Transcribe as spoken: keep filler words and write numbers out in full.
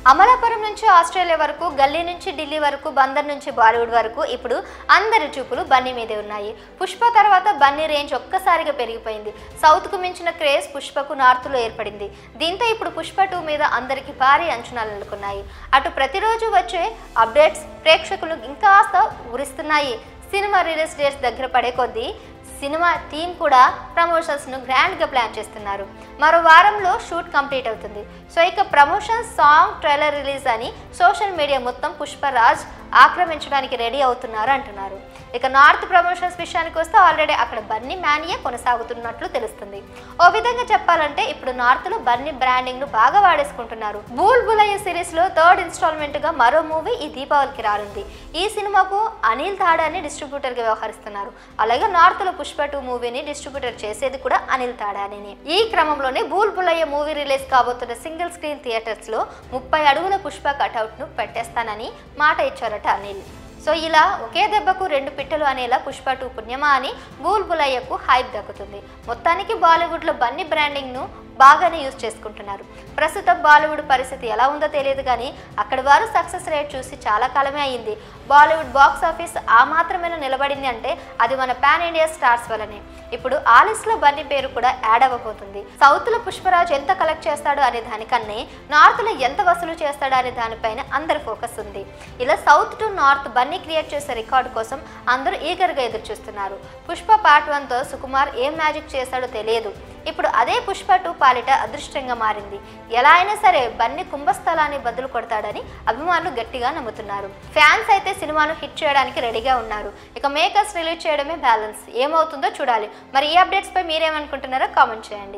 అమలాపురం నుంచి ఆస్ట్రేలియా వరకు, గల్లీ నుంచి ఢిల్లీ వరకు, బందర్ నుంచి బాలీవుడ్ వరకు ఇప్పుడు అందరి చూపులు బన్నీ మీదే ఉన్నాయి. పుష్ప తర్వాత బన్నీ రేంజ్ ఒక్కసారిగా పెరిగిపోయింది. సౌత్కు మించిన క్రేజ్ పుష్పకు నార్త్లో ఏర్పడింది. దీంతో ఇప్పుడు పుష్ప టూ మీద అందరికీ భారీ అంచనాలు నెలకొన్నాయి. అటు ప్రతిరోజు వచ్చే అప్డేట్స్ ప్రేక్షకులు ఇంకాస్త ఊరిస్తున్నాయి. సినిమా రిలీజ్ డేట్స్ దగ్గర పడే కొద్దీ సినిమా టీం కూడా ప్రమోషన్స్ను గ్రాండ్గా ప్లాన్ చేస్తున్నారు. మరో వారంలో షూట్ కంప్లీట్ అవుతుంది. సో ఇక ప్రమోషన్, సాంగ్, ట్రైలర్ రిలీజ్ అని సోషల్ మీడియా మొత్తం పుష్పరాజ్ ఆక్రమించడానికి రెడీ అవుతున్నారు అంటున్నారు. ఇక నార్త్ ప్రమోషన్స్ విషయానికి వస్తే ఆల్రెడీ అక్కడ బన్నీ మ్యానియా కొనసాగుతున్నట్లు తెలుస్తుంది. ఓ విధంగా చెప్పాలంటే ఇప్పుడు నార్త్లో బన్నీ బ్రాండింగ్ను బాగా వాడేసుకుంటున్నారు. బూల్ బులయ్య సిరీస్లో థర్డ్ ఇన్స్టాల్మెంట్గా మరో మూవీ ఈ దీపావళికి రానుంది. ఈ సినిమాకు అనిల్ తాడాని డిస్ట్రిబ్యూటర్గా వ్యవహరిస్తున్నారు. అలాగే నార్త్లో పుష్ప టూ మూవీని డిస్ట్రిబ్యూటర్ చేసేది కూడా అనిల్ తాడాని. ఈ క్రమంలోనే బూల్ బులయ్య మూవీ రిలీజ్ కాబోతున్న సింగిల్ స్క్రీన్ థియేటర్స్ లో ముప్పై అడుగుల పుష్ప కటౌట్ ను పెట్టేస్తానని మాట ఇచ్చారట అనిల్. సో ఇలా ఒకే దెబ్బకు రెండు పిట్టలు అనేలా పుష్ప టూ పుణ్యమా అని బూల్ బులయ్యకు హైప్ దక్కుతుంది. మొత్తానికి బాలీవుడ్లో బన్నీ బ్రాండింగ్ను బాగానే యూజ్ చేసుకుంటున్నారు. ప్రస్తుతం బాలీవుడ్ పరిస్థితి ఎలా ఉందో తెలియదు కానీ అక్కడి వారు సక్సెస్ రేట్ చూసి చాలా కాలమే అయ్యింది. బాలీవుడ్ బాక్స్ ఆఫీస్ ఆ మాత్రమేనా నిలబడింది అంటే అది మన పాన్ ఇండియా స్టార్స్ వల్లనే. ఇప్పుడు ఆ లిస్ట్ లో బన్నీ పేరు కూడా యాడ్ అవ్వబోతుంది. సౌత్ లో పుష్పరాజ్ ఎంత కలెక్ట్ చేస్తాడు అనే దానికన్నా నార్త్ లో ఎంత వసూలు చేస్తాడు అనే దానిపైన అందరి ఫోకస్ ఉంది. ఇలా south to north Bunny create చేసే రికార్డు కోసం అందరూ ఈగర్గా ఎదురు చూస్తున్నారు. పుష్ప పార్ట్ వన్ తో సుకుమార్ ఏం మ్యాజిక్ చేశాడో తెలియదు. ఇప్పుడు అదే పుష్ప టూ పాలిట అదృష్టంగా మారింది. ఎలా అయినా సరే బన్నీ కుంభస్థలాన్ని బదులు కొడతాడని అభిమానులు గట్టిగా నమ్ముతున్నారు. ఫ్యాన్స్ అయితే సినిమాను హిట్ చేయడానికి రెడీగా ఉన్నారు. ఇక మేకర్స్ రిలీజ్ చేయడమే బ్యాలెన్స్. ఏమవుతుందో చూడాలి. మరి ఈ అప్డేట్స్ పై మీరేమనుకుంటున్నారో కామెంట్ చేయండి.